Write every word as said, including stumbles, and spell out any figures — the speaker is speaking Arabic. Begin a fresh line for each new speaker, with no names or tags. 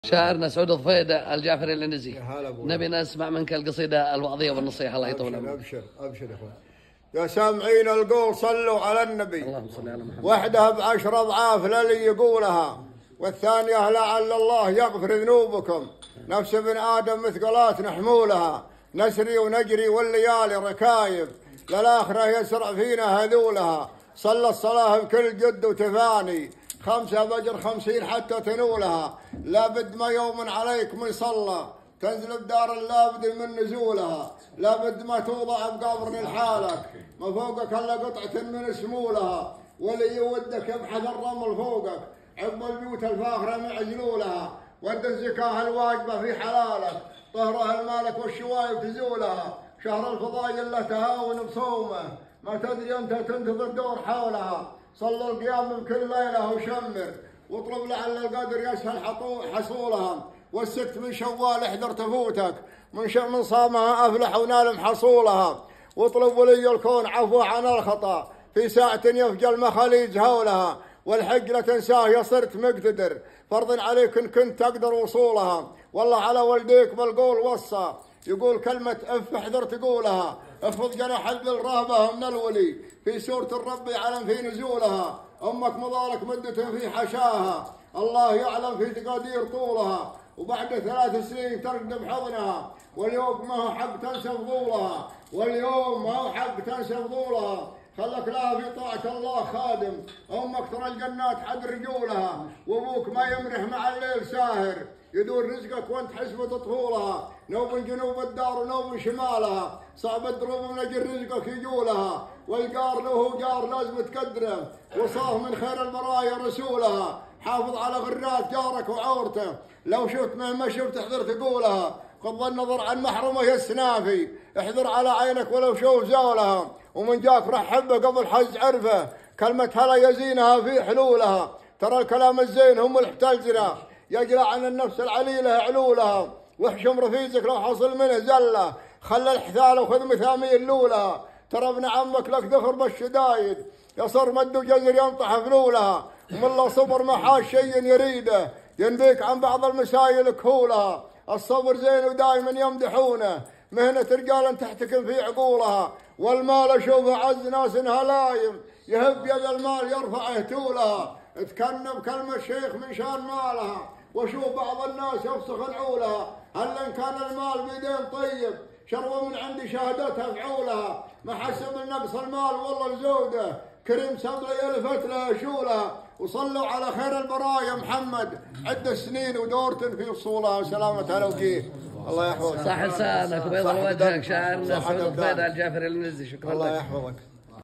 شاعرنا سعود الضفيدة الجعفري العنزي، نبي نسمع منك القصيدة الوعظية والنصيحة. الله يطول عمرك.
أبشر أبشر يا أخوان. يا سامعين القول صلوا على النبي.
اللهم صل على محمد.
وحده بعشر أضعاف للي يقولها، والثانية لعل الله يغفر ذنوبكم. نفس ابن آدم مثقلات نحمولها، نسري ونجري والليالي ركايب، للآخرة يسرع فينا هذولها. صلى الصلاة بكل جد وتفاني، خمسة فجر خمسين حتى تنولها. لابد ما يوم عليك من صلى، تنزل بدار اللابد من نزولها. لابد ما توضع بقبر لحالك، ما فوقك الا قطعة من سمولها. ولي يودك يبحث الرمل فوقك، عقب البيوت الفاخرة معجلولها. ود الزكاة الواجبة في حلالك، طهرها المالك والشوايب تزولها. شهر الفضايل له تهاون بصومه، ما تدري انت تنتظر دور حولها. صلى القيام بكل ليلة وشمر، واطلب لعل القدر يسهل حصولها. والست من شوال احذر تفوتك، من من صامها افلح ونال محصولها. واطلب ولي الكون عفو عن الخطا، في ساعة يفجى المخاليج هولها. والحق لا تنساه يا صرت مقتدر، فرض عليك ان كنت تقدر وصولها. والله على والديك بالقول وصى، يقول كلمة اف احذر تقولها. افرض جناح الرهبة من الولي، في سورة الرب يعلم في نزولها. امك مضارك مدة في حشاها، الله يعلم في تقادير طولها. وبعد ثلاث سنين ترقد بحضنها، واليوم ما هو حق تنسى فضولها. واليوم ما هو حق تنسى فضولها. خلك لها في طاعة الله خادم، امك ترى الجنات حق رجولها. وابوك ما يمرح مع الليل ساهر، يدور رزقك وانت حسبة طفولها. نوب جنوب الدار ونوب شمالها، صعب الدروب من اجل رزقك يجولها. والجار له جار لازم تقدره، وصاه من خير البرايا رسولها. حافظ على غرات جارك وعورته، لو شفت مهما شفت احذر تقولها. غض النظر عن محرمه يا السنافي، احذر على عينك ولو شوف زولها. ومن جاك راح حبه قبل حز عرفه، كلمة هلا يزينها في حلولها. ترى الكلام الزين هم الحتلزنا، يجلى عن النفس العليلة علولها. واحشم رفيزك لو حصل منه زله، خلى الحثال وخذ مثاميل لولها. ترى ابن عمك لك ذخر بالشدايد، يصر مد وجزر ينطح فلولها. ومن الله صبر ما حاش شيء يريده، ينبيك عن بعض المسايل كهولها. الصبر زين ودائما يمدحونه، مهنة رجال تحتكم في عقولها. والمال اشوفه عز ناس هلايم، يهب يد المال يرفع يهتولها. تكنب كلمة شيخ من شان مالها، وشوف بعض الناس يفسخ العولها. هل ان كان المال بيدين طيب، شروه من عندي شهادتها فعولها. ما حسب النقص المال والله الزوده، كريم صدري يلفت له شولها. وصلوا على خير البرايا محمد، عدة سنين ودورة في وصولها وسلامة الوجيه. الله يحفظك.
صح لسانك وبيض وجهك. شاعرنا سعود الضفيدة الجعفري العنزي، شكرا لك.
الله يحفظك.